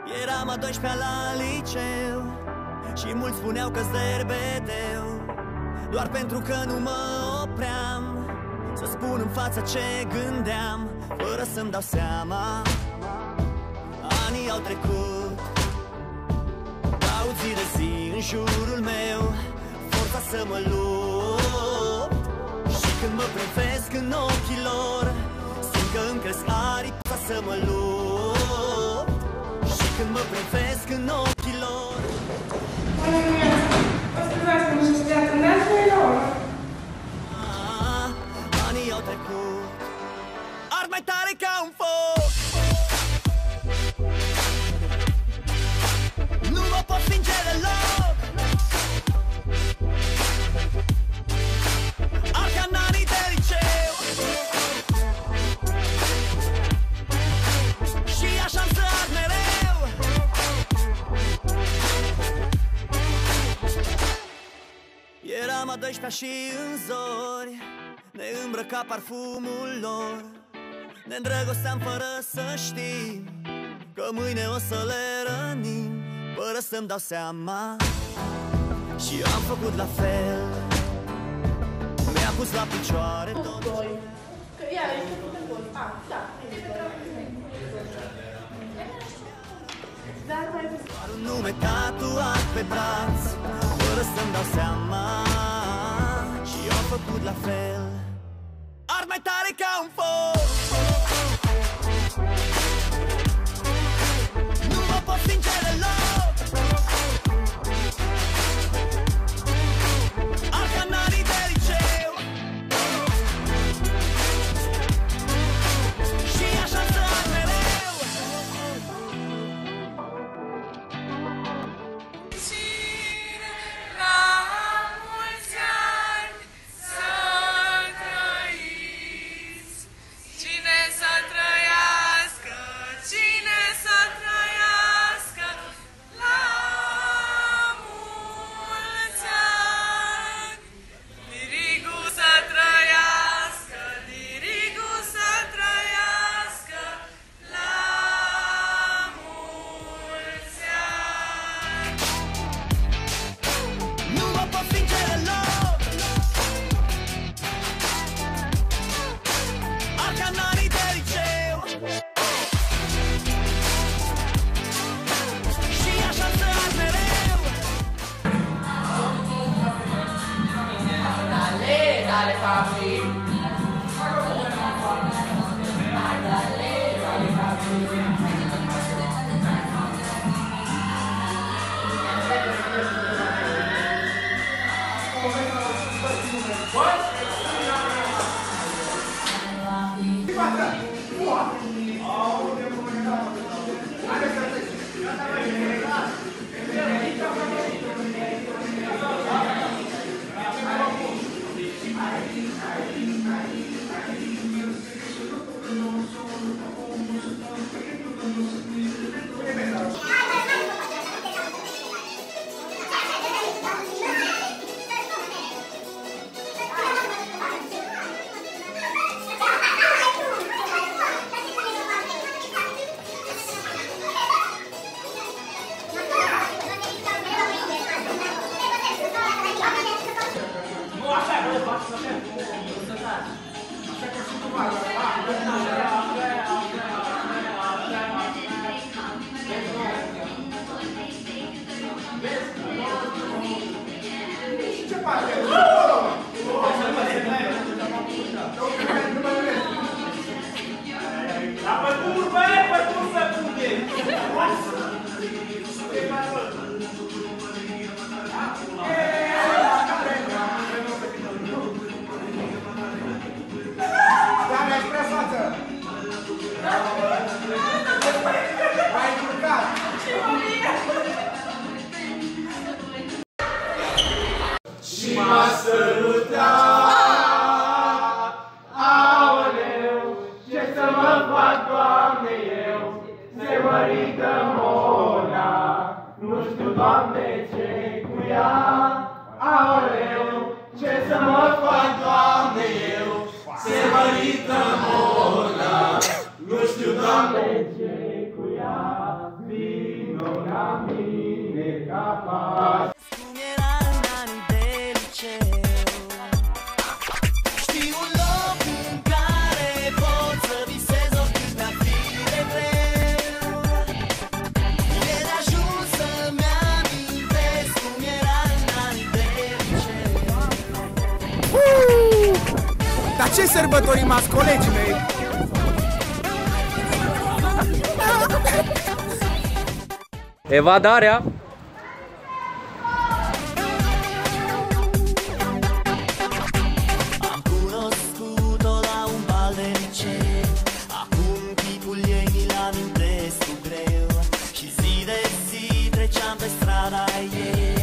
Eram a 12-a la liceu și mulți spuneau că-s derbedeu, doar pentru că nu mă opream să spun în fața ce gândeam, fără să-mi dau seama. Anii au trecut, caut zi de zi în jurul meu forța să mă lupt. Și când mă privesc în ochii lor, simt că îmi cresc aripa să mă lupt. Și când mă privesc în ochii lor. Anii au trecut, ard mai tare ca un foc. Nu mă pot stinge deloc. Ard ca în anii de liceu. Și așa-mi să ard mereu. Eram a 12-a și în zori ne îmbrăca parfumul lor. Ne îndrăgosteam fără să știm că mâine o să le rănim, fără să-mi dau seama. Și eu am făcut la fel. Mi-a pus la picioare tot. Că ea este făcut în gol. Da. Dar mai văzut. Doar un nume tatuat pe braț, fără să-mi dau seama. Și eu am făcut la fel. Ard mai tare ca un foc. Nu mă pot stinge deloc. Ard ca în anii de liceu. Și așa să ard mereu. Dale, papi. Și m-a sărutat. Aoleu, ce să mă fac, Doamne, eu, se mărită mona. Nu știu, Doamne, ce-i cu ea. Aoleu, ce să mă fac, Doamne, eu, se mărită mona. Nu știu, Doamne, ce-i cu ea. sărbătorimați colegii mei! Evadarea! Am cunoscut-o la un bal de liceu. Acum chipul ei mi-l amintesc cu greu. Și zi de zi treceam pe strada ei.